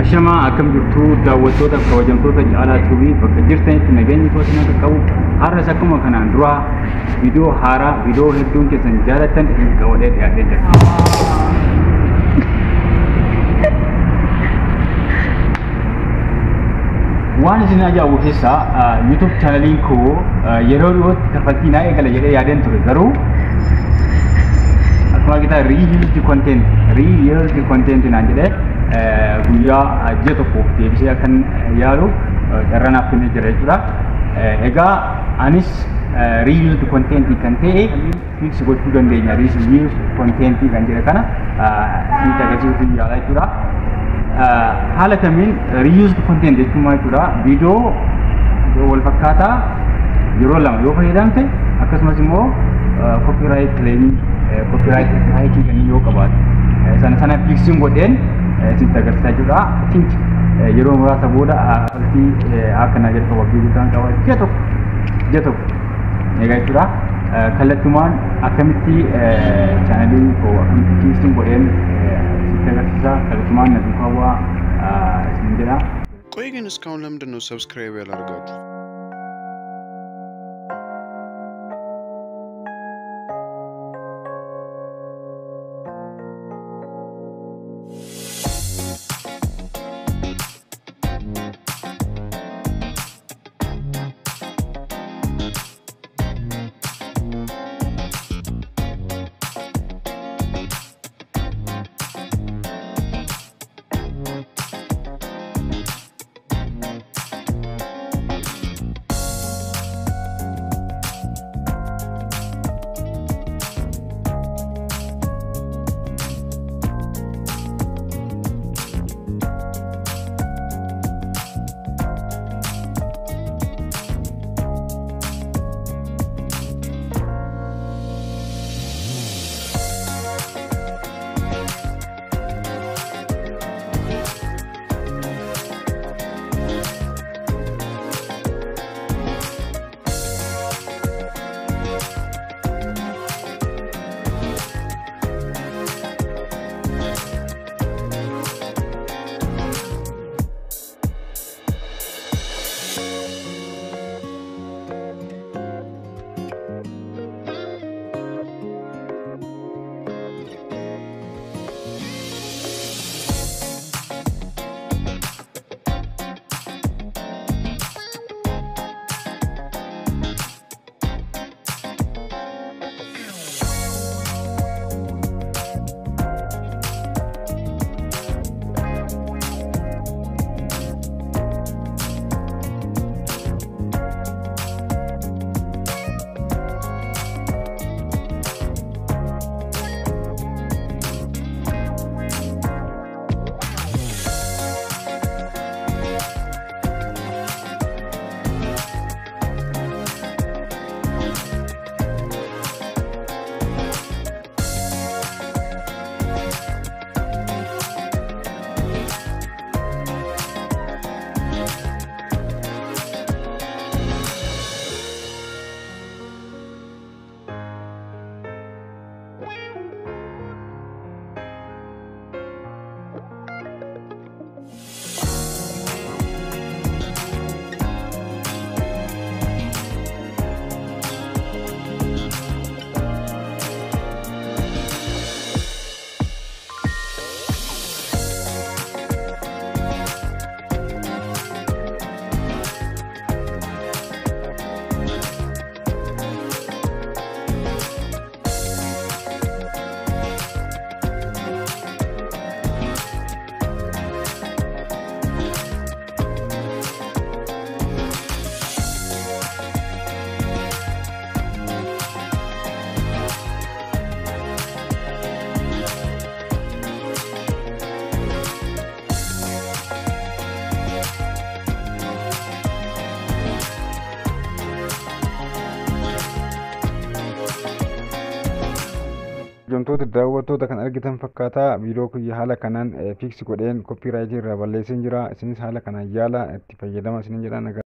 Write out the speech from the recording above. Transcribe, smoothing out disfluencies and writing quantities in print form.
Ashama akkam jirtu daawwattoota kabajamtoota caalaa tuubii bakka jirtanitti nageenyi toosina qabu har'as akkuma kanaan dura viidiyoo haaraa viidiyoo hedduun keessan jaalatan isin qabatee dhiyaatee jira. Waan isin ajaa'ibu keessaa YouTube chaanaliin koo yeroo dhiyootti kaffaltii naa eegala jedhee yaadeen ture garuu akkuma argitan real content naan jedhee guyyaa ji'a tokkoof deebisee kan yaalu carranaaf kennee jira jechuudha. Egaa anis real content kan ta'e fix gochuu dandeenya. Real content kan jedhe kana itti agarsiisuuf yaala jechuudha. Haala kamiin real content jechuun maal jechuudha? Viidiyoo wal fakkaataa yeroo lama yoo fayyadamte akkasumas immoo copyright claiming copyright strike kan yoo qabaate sana fixing godheen isin agarsiisaa jira. Think yeroo muraasa booda faltii akkana jedhu waggaa guddaan qaba ji'a tokko egaa jechuudha. Kallattumaan akkamitti chaanalii koo akkamitti fixing godheen isin agarsiisaa kallattumaan na duukaa isin jedha. ቆይ ግን እስካሁን ለምንድን ነው ሰብስክራይብ ያላደረጋችሁ? Jamtoota daawwattoota kan argitan fakkaataa viidiyoo kiyya haala kanaan fix godheen copyright irraa balleesseen jira. Isinis haala kanaan yaala itti fayyadama isin jedhan.